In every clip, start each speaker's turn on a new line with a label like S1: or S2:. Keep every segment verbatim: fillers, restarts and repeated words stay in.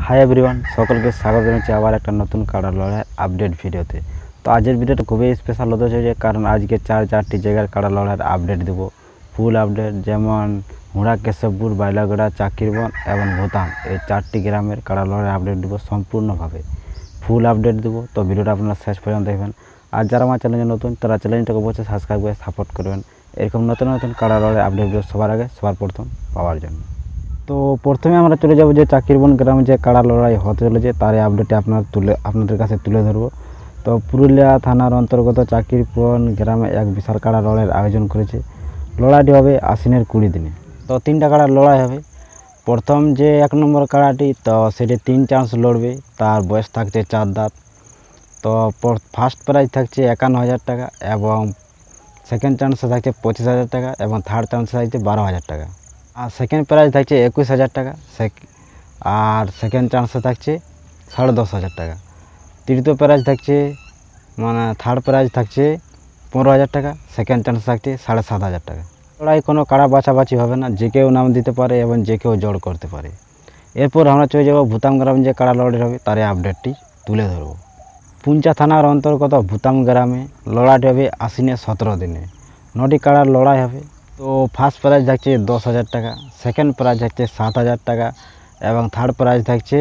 S1: Hi everyone, সকলকে স্বাগত জানাচ্ছি আবার একটা নতুন কাড়া লড়াই আপডেট ভিডিওতে। তো আজকের ভিডিওটা খুবই স্পেশাল হতে চলেছে, কারণ আজকে চার চারটি জায়গার কাড়া লড়াইয়ের আপডেট দেবো, ফুল আপডেট। যেমন হুড়া, কেশবপুর, বাইলাগড়া, চাকিরবন এবং ভুতাম, এই চারটি গ্রামের কাড়া লড়াইয়ের আপডেট দেবো সম্পূর্ণভাবে, ফুল আপডেট দেবো। তো ভিডিওটা আপনারা শেষ পর্যন্ত দেখবেন। আর যারা আমার চ্যানেলে নতুন, তারা চ্যানেলটাকে অবশ্যই সাবস্ক্রাইব করে সাপোর্ট করবেন এরকম নতুন নতুন কাড়া লড়াই আপডেট ভিডিও সবার আগে সবার প্রথম পাওয়ার জন্য। তো প্রথমে আমরা চলে যাব যে চাকিরবন গ্রামে যে কাড়া লড়াই হতে চলেছে তার আপডেটে আপনার তুলে আপনাদের কাছে তুলে ধরবো। তো পুরুলিয়া থানার অন্তর্গত চাকিরবন গ্রামে এক বিশাল কাড়া লড়াইয়ের আয়োজন করেছে। লড়াইটি হবে আশ্বিনের কুড়ি দিনে। তো তিনটা কাড়ার লড়াই হবে। প্রথম যে এক নম্বর কাড়াটি, তো সেটি তিন চান্স লড়বে, তার বয়স থাকছে চার দাঁত। তো ফার্স্ট প্রাইজ থাকছে একান্ন হাজার টাকা এবং সেকেন্ড চান্সে থাকছে পঁচিশ হাজার টাকা এবং থার্ড চান্সে থাকছে বারো হাজার টাকা। আর সেকেন্ড প্রাইজ থাকছে একুশ হাজার টাকা আর সেকেন্ড চান্সে থাকছে সাড়ে দশ হাজার টাকা। তৃতীয় প্রাইজ থাকছে মানে থার্ড প্রাইজ থাকছে পনেরো হাজার টাকা, সেকেন্ড চান্স থাকছে সাড়ে সাত হাজার টাকা। লড়াই কোনো কাড়া বাছাবাছি হবে না, যে কেউ নাম দিতে পারে এবং যে কেউ জড় করতে পারে। এরপর আমরা চলে যাবো ভুতাম গ্রাম যে কাড়া লড়াই হবে তার আপডেটটি তুলে ধরবো। পুঞ্চা থানার অন্তর্গত ভুতাম গ্রামে লড়াইটি হবে আশ্বিনের সতেরো দিনে। নটি কাড়ার লড়াই হবে। তো ফার্স্ট প্রাইজ থাকছে দশ হাজার টাকা, সেকেন্ড প্রাইজ থাকছে সাত হাজার টাকা এবং থার্ড প্রাইজ থাকছে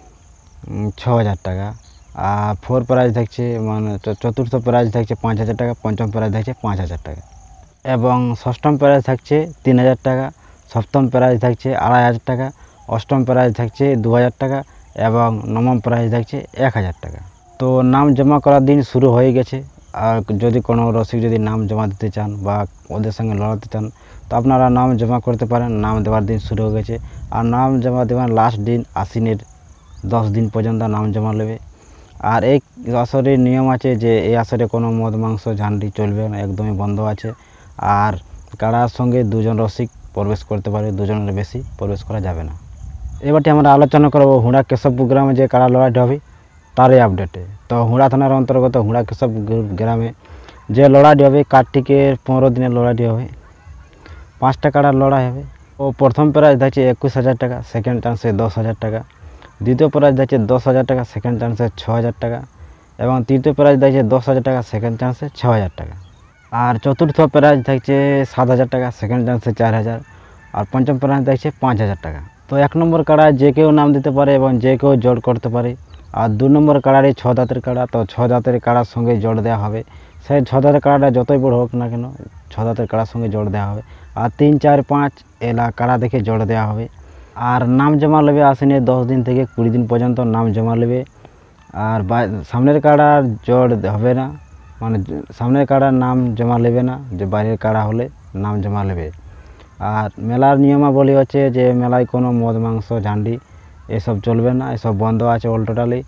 S1: ছ হাজার টাকা। আর ফোর প্রাইজ থাকছে মানে চতুর্থ প্রাইজ থাকছে পাঁচ হাজার টাকা, পঞ্চম প্রাইজ থাকছে পাঁচ হাজার টাকা এবং ষষ্ঠম প্রাইজ থাকছে তিন হাজার টাকা, সপ্তম প্রাইজ থাকছে আড়াই হাজার টাকা, অষ্টম প্রাইজ থাকছে দু হাজার টাকা এবং নবম প্রাইজ থাকছে এক হাজার টাকা। তো নাম জমা করার দিন শুরু হয়ে গেছে। আর যদি কোনো রসিক যদি নাম জমা দিতে চান বা ওদের সঙ্গে লড়াতে চান, তো আপনারা নাম জমা করতে পারেন। নাম দেওয়ার দিন শুরু হয়ে গেছে আর নাম জমা দেওয়ার লাস্ট দিন আশ্বিনের দশ দিন পর্যন্ত নাম জমা নেবে। আর এই আসরের নিয়ম আছে যে এই আসরে কোনো মদ মাংস ঝান্ডি চলবে না, একদমই বন্ধ আছে। আর কাড়ার সঙ্গে দুজন রসিক প্রবেশ করতে পারে, দুজনের বেশি প্রবেশ করা যাবে না। এবারটি আমরা আলোচনা করব হুড়া কেশবপুর গ্রামে যে কাড়া লড়াইটি হবে তারই আপডেটে। তো হুড়া থানার অন্তর্গত হুড়া কেশবপুর গ্রামে যে লড়াইটি হবে কার্তিকের পনেরো দিনের লড়াইটি হবে। পাঁচটা কাড়ার লড়াই হবে। ও প্রথম প্রাইজ থাকছে একুশ হাজার টাকা, সেকেন্ড চান্সে দশ হাজার টাকা। দ্বিতীয় প্রাইজ থাকছে দশ হাজার টাকা, সেকেন্ড চান্সে ছ হাজার টাকা এবং তৃতীয় প্রাইজ থাকছে দশ হাজার টাকা, সেকেন্ড চান্সে ছ হাজার টাকা। আর চতুর্থ প্রাইজ থাকছে সাত হাজার টাকা, সেকেন্ড চান্সে চার হাজার আর পঞ্চম প্রাইজ থাকছে পাঁচ হাজার টাকা। তো এক নম্বর কাড়ায় যে কেউ নাম দিতে পারে এবং যে কেউ জোড় করতে পারে। আর দু নম্বর কাড়ারই ছ দাঁতের কাড়া, তো ছ দাঁতের কাড়ার সঙ্গে জোড় দেওয়া হবে। সেই ছ দাঁতের কাড়াটা যতই বড় হোক না কেন, ছ দাঁতের কাড়ার সঙ্গে জোড় দেওয়া হবে। আর তিন চার পাঁচ এলা কাড়া দেখে জোড় দেওয়া হবে। আর নাম জমা নেবে আশ্বিনের দশ দিন থেকে কুড়ি দিন পর্যন্ত নাম জমা নেবে। আর সামনের কাড়ার জোড় হবে না, মানে সামনের কাড়ার নাম জমা নেবে না, যে বাইরের কাড়া হলে নাম জমা নেবে। আর মেলার নিয়মাবলী হচ্ছে যে মেলায় কোনো মদ মাংস ঝান্ডি এসব চলবে না, এসব বন্ধ আছে অল টোটালি।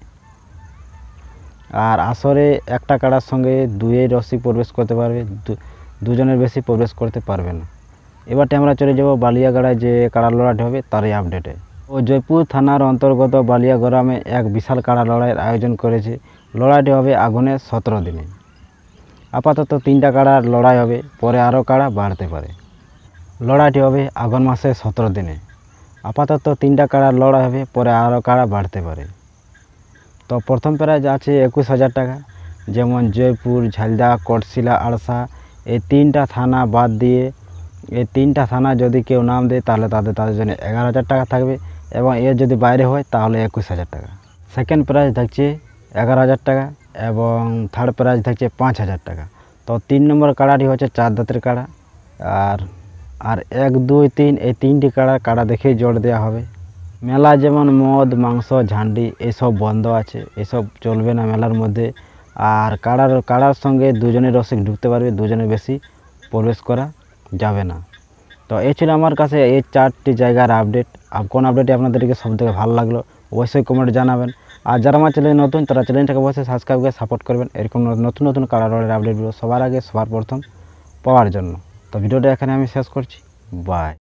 S1: আর আসরে একটা কাড়ার সঙ্গে দুই রসিক প্রবেশ করতে পারবে, দুজনের বেশি প্রবেশ করতে পারবে না। এবারটি আমরা চলে যাব বালিয়াগড়ায় যে কাড়া লড়াইটি হবে তারই আপডেটে। ও জয়পুর থানার অন্তর্গত বালিয়া গ্রামে এক বিশাল কাড়া লড়াইয়ের আয়োজন করেছে। লড়াইটি হবে আগুনের সতেরো দিনে। আপাতত তিনটা কাড়ার লড়াই হবে, পরে আরও কাড়া বাড়তে পারে। লড়াইটি হবে আগুন মাসে সতেরো দিনে। আপাতত তিনটা কাড়ার লড়াই হবে, পরে আরও কাড়া বাড়তে পারে। তো প্রথম প্রাইজ আছে একুশ হাজার টাকা। যেমন জয়পুর, ঝালদা, কটশিলা, আড়সা এই তিনটা থানা বাদ দিয়ে এই তিনটা থানা যদি কেউ নাম দেয় তাহলে তাদের তাদের জন্য এগারো হাজার টাকা থাকবে এবং এর যদি বাইরে হয় তাহলে একুশ হাজার টাকা। সেকেন্ড প্রাইজ থাকছে এগারো হাজার টাকা এবং থার্ড প্রাইজ থাকছে পাঁচ হাজার টাকা। তো তিন নম্বর কাড়াটি হচ্ছে চার দাঁতের কাড়া। আর আর এক দুই তিন এই তিনটি কাড়া কাড়া দেখেই জোড় দেওয়া হবে। মেলা যেমন মদ মাংস ঝান্ডি এসব বন্ধ আছে, এসব চলবে না মেলার মধ্যে। আর কাড়ার কাড়ার সঙ্গে দুজনের রসিক ঢুকতে পারবে, দুজনের বেশি প্রবেশ করা যাবে না। তো এই ছিল আমার কাছে এই চারটি জায়গার আপডেট। আর কোন আপডেটটি আপনাদেরকে সবথেকে ভালো লাগলো অবশ্যই কমেন্টে জানাবেন। আর যারা আমার চ্যানেলে নতুন তারা চ্যানেলটাকে অবশ্যই সাবস্ক্রাইব করে সাপোর্ট করবেন এরকম নতুন নতুন কাড়া লড়াইয়ের আপডেটগুলো সবার আগে সবার প্রথম পাওয়ার জন্য। তো ভিডিওটা এখানে আমি শেষ করছি। বাই।